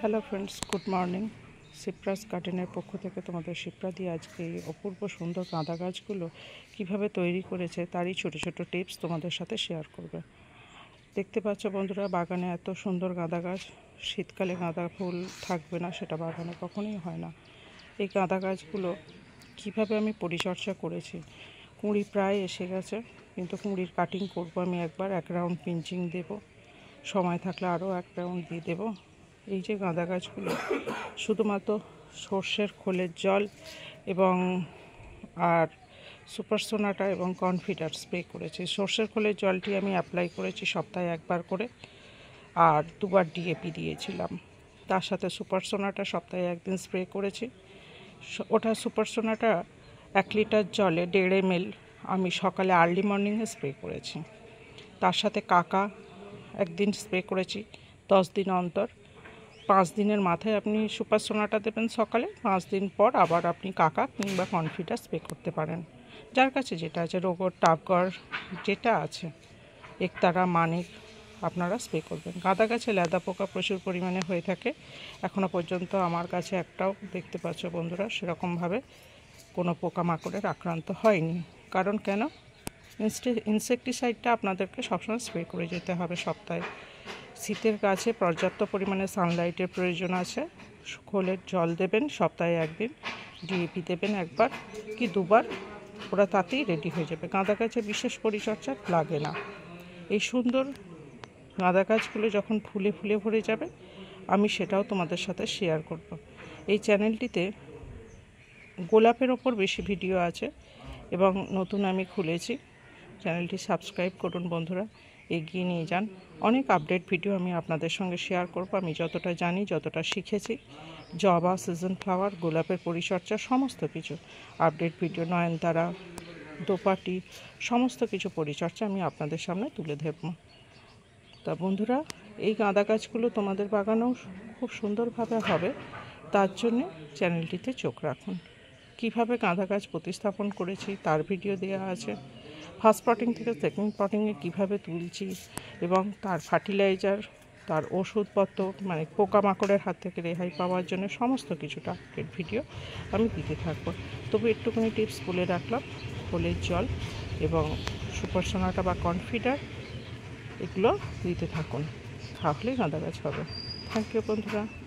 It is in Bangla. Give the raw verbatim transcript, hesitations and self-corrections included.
Hello friends, good morning. Cypress গার্ডেনের পক্ষ থেকে তোমাদের শিপ্রা দিয়ে আজকে এই অপূর্ব সুন্দর গাঁদা গাছগুলো কীভাবে তৈরি করেছে তারই ছোটো ছোটো টিপস তোমাদের সাথে শেয়ার করবে। দেখতে পাচ্ছ বন্ধুরা, বাগানে এত সুন্দর গাঁদা গাছ। শীতকালে গাঁদা ফুল থাকবে না সেটা বাগানে কখনোই হয় না। এই গাঁদা গাছগুলো কীভাবে আমি পরিচর্যা করেছি। কুঁড়ি প্রায় এসে গেছে, কিন্তু কুঁড়ির কাটিং করবো আমি একবার, এক রাউন্ড পিঞ্চিং দেব, সময় থাকলে আরও এক রাউন্ড দিয়ে দেবো। এই যে গাঁদা গাছগুলো শুধুমাত্র সর্ষের খোলের জল এবং আর সুপার সোনাটা এবং কনফিডার স্প্রে করেছি। সর্ষের খোলের জলটি আমি অ্যাপ্লাই করেছি সপ্তাহে একবার করে, আর দুবার ডিএপি দিয়েছিলাম। তার সাথে সুপার সোনাটা সপ্তাহে একদিন স্প্রে করেছি। ওটা সুপার সোনাটা এক লিটার জলে দেড় এম এল আমি সকালে আর্লি মর্নিংয়ে স্প্রে করেছি। তার সাথে কাকা একদিন স্প্রে করেছি দশ দিন অন্তর। পাঁচ দিনের মাথায় আপনি সুপার সোনাটা দেবেন সকালে, পাঁচ দিন পর আবার আপনি কাকা কিংবা কনফিডার স্প্রে করতে পারেন। যার কাছে যেটা আছে, রোগর টাপগড় যেটা আছে, একতারা মানিক, আপনারা স্প্রে করবেন। গাঁদা গাছে লেদা পোকা প্রচুর পরিমাণে হয়ে থাকে। এখনও পর্যন্ত আমার কাছে একটাও দেখতে পাচ্ছ বন্ধুরা সেরকমভাবে কোনো পোকামাকড়ের আক্রান্ত হয়নি। কারণ কেন? ইনসেকটিসাইডটা আপনাদেরকে সবসময় স্প্রে করে যেতে হবে সপ্তাহে। শীতের গাছে পর্যাপ্ত পরিমাণে সানলাইটের প্রয়োজন আছে। খোলের জল দেবেন সপ্তাহে একদিন, ডিএপি দেবেন একবার কি দুবার, ওরা তাতেই রেডি হয়ে যাবে। গাঁদা গাছে বিশেষ পরিচর্যা লাগে না। এই সুন্দর গাঁদা গাছগুলো যখন ফুলে ফুলে ভরে যাবে, আমি সেটাও তোমাদের সাথে শেয়ার করব। এই চ্যানেলটিতে গোলাপের ওপর বেশি ভিডিও আছে এবং নতুন আমি খুলেছি। চ্যানেলটি সাবস্ক্রাইব করুন বন্ধুরা, এগিয়ে নিয়ে যান। অনেক আপডেট ভিডিও আমি আপনাদের সঙ্গে শেয়ার করব। আমি যতটা জানি, যতটা শিখেছি, জবা, সিজন ফ্লাওয়ার, গোলাপের পরিচর্যা, সমস্ত কিছু আপডেট ভিডিও, নয়নতারা, দোপাটি, সমস্ত কিছু পরিচর্যা আমি আপনাদের সামনে তুলে ধরব। তা বন্ধুরা, এই গাঁদা গাছগুলো তোমাদের বাগানেও খুব সুন্দরভাবে হবে, তার জন্যে চ্যানেলটিতে চোখ রাখুন। কিভাবে গাঁদা গাছ প্রতিস্থাপন করেছি তার ভিডিও দেওয়া আছে। ফার্স্ট পটিং থেকে সেকেন্ড পটিংয়ে কীভাবে তুলছি এবং তার ফার্টিলাইজার, তার ওষুধপত্র, মানে পোকামাকড়ের হাত থেকে রেহাই পাওয়ার জন্য সমস্ত কিছুটা আপডেট ভিডিও আমি দিতে থাকবো। তবু একটুখানি টিপস বলে রাখলাম, খোলের জল এবং সুপার সোনাটা বা কনফিডার এগুলো দিতে থাকুন, তাহলে গাঁদা গাছ হবে। থ্যাংক ইউ বন্ধুরা।